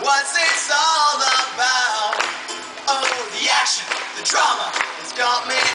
What's this all about? Oh, the action, the drama has got me